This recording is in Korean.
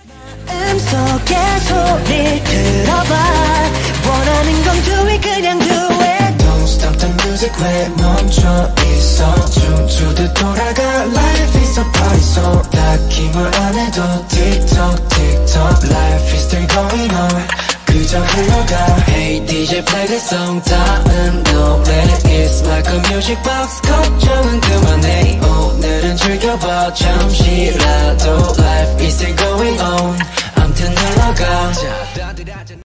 마음속에 소리 들어봐 원하는 건 do it 그냥 do it Don't stop the music 왜 멈춰 있어 춤추듯 돌아가 Life is a party so 딱히 뭘 안 해도 틱톡 틱톡 Life is still going on 그저 흘러가 Hey DJ play the song 다음 노래 It's like a music box 걱정은 그만해 오늘은 즐겨봐 잠시라도 Life is still going on 암튼 흘러가